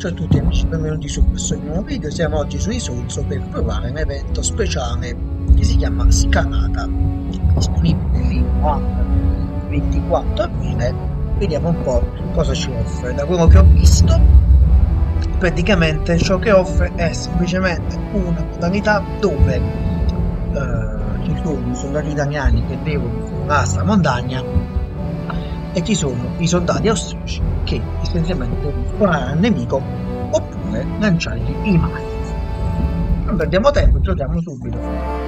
Ciao a tutti amici, benvenuti su questo nuovo video. Siamo oggi su Isolzo per provare un evento speciale che si chiama Scanata, disponibile fino al 24 aprile. Vediamo un po' cosa ci offre. Da quello che ho visto, praticamente ciò che offre è semplicemente una modalità dove ci sono i soldati italiani che devono formare la montagna e ci sono i soldati austriaci che essenzialmente devono sparare al nemico oppure lanciargli i mari. Non perdiamo tempo, giochiamo subito.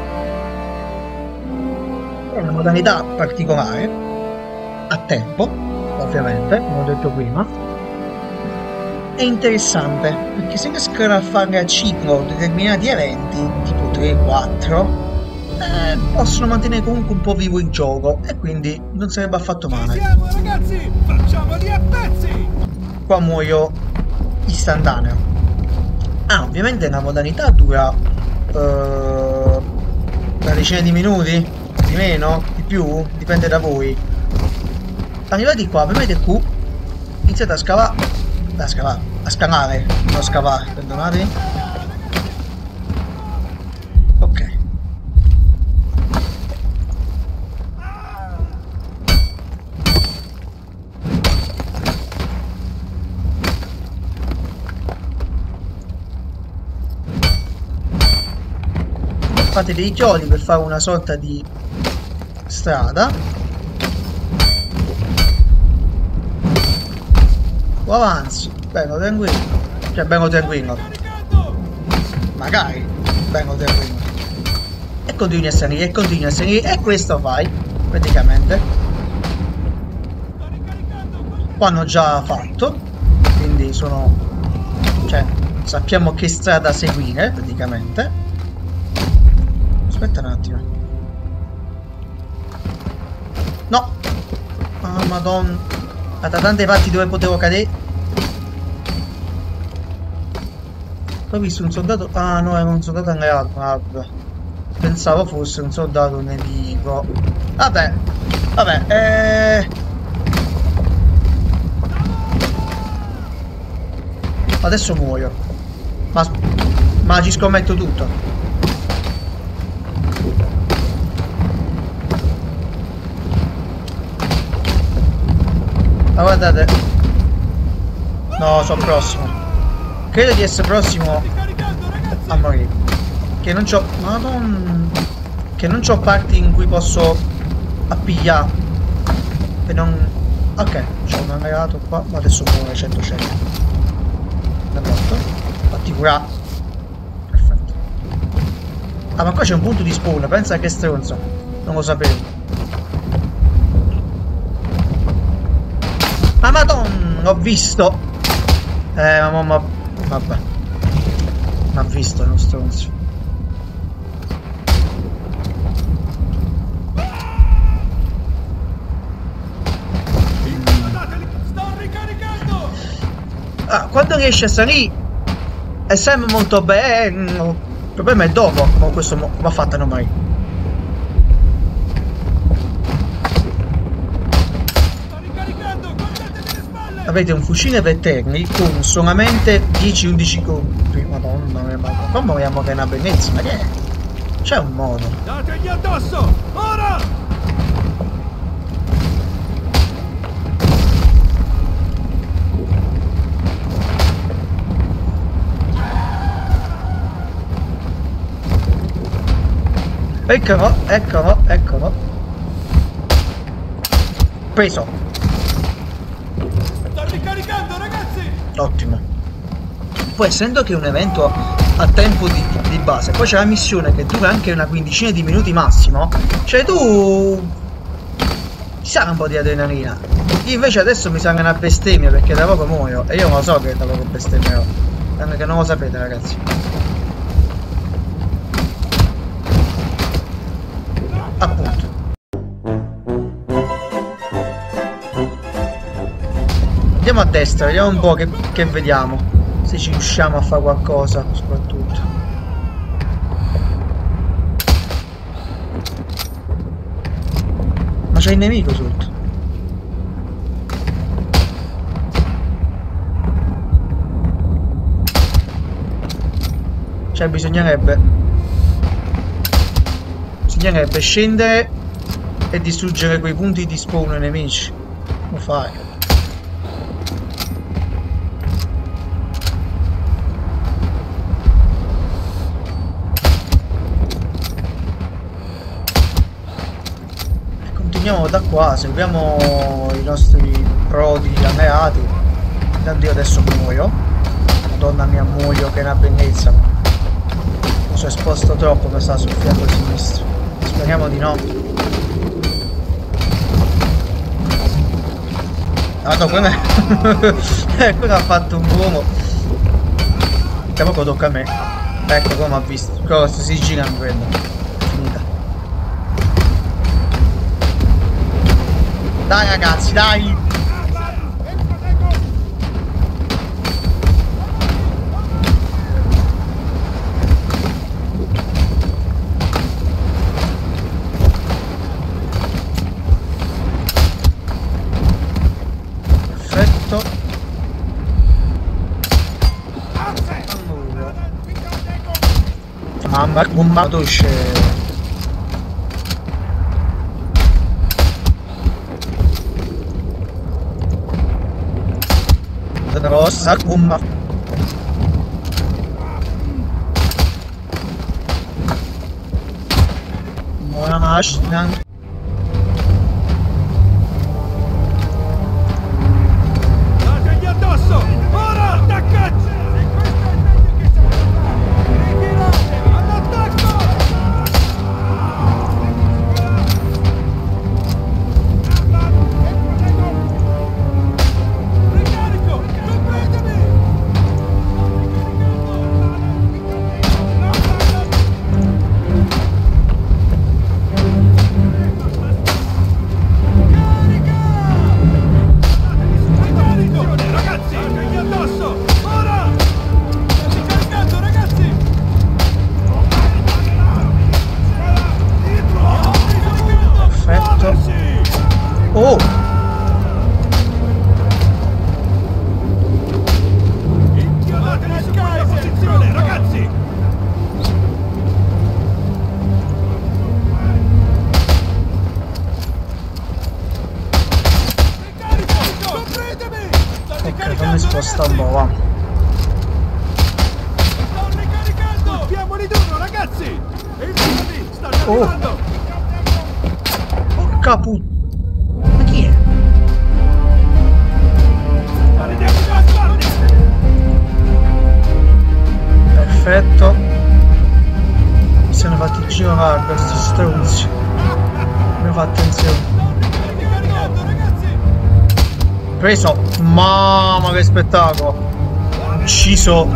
È una modalità particolare, a tempo, ovviamente, come ho detto prima. È interessante perché se riescono a fare a ciclo determinati eventi, tipo 3-4, possono mantenere comunque un po' vivo il gioco e quindi non sarebbe affatto male. Siamo ragazzi, facciamoli a pezzi! Qua muoio istantaneo. Ovviamente la modalità dura una decina di minuti, di meno, di più, dipende da voi. Arrivati qua, premete Q, iniziate a scavare, a scalare, non scavare, perdonatemi. Ok. Fate dei chiodi per fare una sorta di strada. O avanzi, bello tranquillo. Cioè bello tranquillo. Magari, bello tranquillo. E continui a salire, e continui a salire. E questo fai, praticamente. Qua hanno già fatto. Quindi sono... cioè, sappiamo che strada seguire, praticamente. Aspetta un attimo. No! Ah, madonna. Da tante parti dove potevo cadere. Poi ho visto un soldato... Ah no, era un soldato alleato. Vabbè. Pensavo fosse un soldato nemico. Vabbè. Vabbè. Adesso muoio. Ma ci scommetto tutto. Ma guardate. No, sono prossimo. Credo di essere prossimo a morire. Che non c'ho... Madonna. Che non c'ho parti in cui posso appigliare. E non... Ok, c'ho un alleato qua. Ma adesso muore 100. È morto. Fatti curare. Perfetto. Ah, ma qua c'è un punto di spawn. Pensa che stronzo. Non lo sapevo. Ma madonna, ho visto! Ma vabbè. Ma ha visto uno stronzo. Sto ricaricando! Quando riesce a salire è sempre molto bene. Il problema è dopo. Con questo va fatta non mai. Avete un fucile per terni con solamente 10-11 colpi. Madonna mia, ma qua moriamo che è una bellezza, ma che è? C'è un modo. Dategli addosso! Ora! Eccolo. Preso. Ricaricando ragazzi! Ottimo. Poi essendo che è un evento a tempo di base, poi c'è la missione che dura anche una quindicina di minuti massimo, cioè tu ci sarà un po' di adrenalina. Io invece adesso mi sale una bestemmia perché da poco muoio e io non lo so che da poco bestemmierò, che non lo sapete ragazzi. Appunto. Andiamo a destra, vediamo un po' che vediamo. Se ci riusciamo a fare qualcosa, soprattutto. Ma c'è il nemico sotto. Cioè bisognerebbe scendere e distruggere quei punti di spawn nemici. Come fai? E continuiamo da qua, seguiamo i nostri prodi alleati. Intanto io adesso muoio. Madonna mia, muoio, che è una bellezza. Mi sono esposto troppo, mi sta sul fianco sinistro. Speriamo di no. Guarda come quello ha fatto un uomo. Vediamo che tocca a me. Ecco come ha visto. Cosa si gira quello. Finita. Dai ragazzi, dai! Mamma, bombato c'è. Rossa, bomba. Buona macchina. Dategli addosso! Ora attaccati! Oh! Inchiolatevi su quella posizione, ragazzi! Ok, fammi spostare un po', va. Sto ricaricando! Colpiamoli duro, ragazzi! Infilati! Stanno arrivando! Porca puttana! Ma chi è? Perfetto. Mi sono fatti girare questi stronzi. Mi fa attenzione. Preso. Mamma che spettacolo. Ucciso.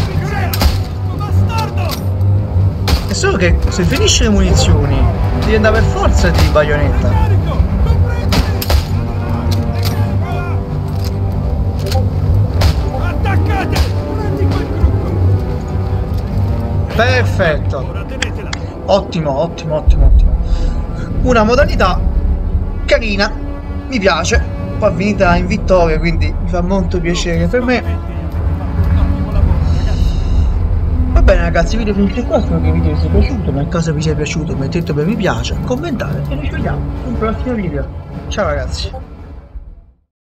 È solo che se finisce le munizioni devi andare per forza di baionetta. Perfetto. Ottimo, ottimo, ottimo, ottimo. Una modalità carina, mi piace. Poi finita in vittoria, quindi mi fa molto piacere per me. Va bene ragazzi, il video finisce qua. Spero che il video vi sia piaciuto. Nel caso vi sia piaciuto mettete per mi piace, commentate e noi ci vediamo in un prossimo video. Ciao ragazzi.